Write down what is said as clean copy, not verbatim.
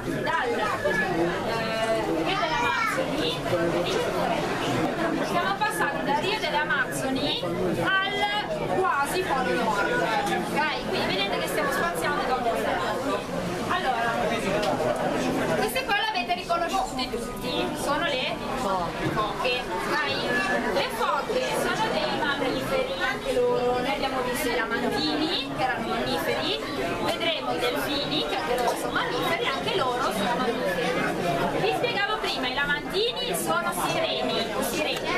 passati dal Rio delle Amazzoni, siamo passati dal Rio delle Amazzoni al quasi Polo Nord, ok? Quindi vedete che stiamo spaziando da un po' all'altro. Allora, queste qua le avete riconosciute tutti, sono le foche, ok? Le foche sono dei mammiferi, anche loro, noi abbiamo visto i lamantini, che erano mammiferi, vedremo i delfini, che anche loro sono mammiferi, anche loro sono mammiferi. Vi spiegavo prima, i lamantini sono sireni